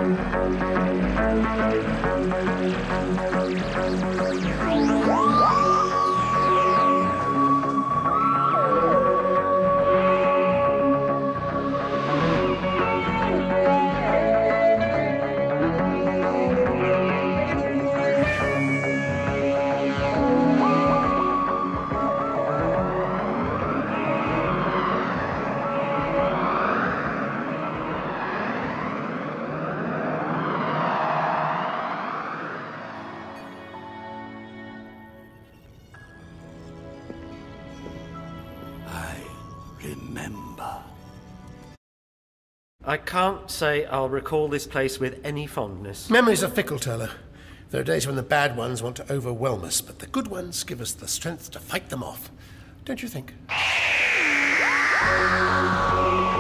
I can't say I'll recall this place with any fondness. Memories are fickle, Turlough. There are days when the bad ones want to overwhelm us, but the good ones give us the strength to fight them off. Don't you think?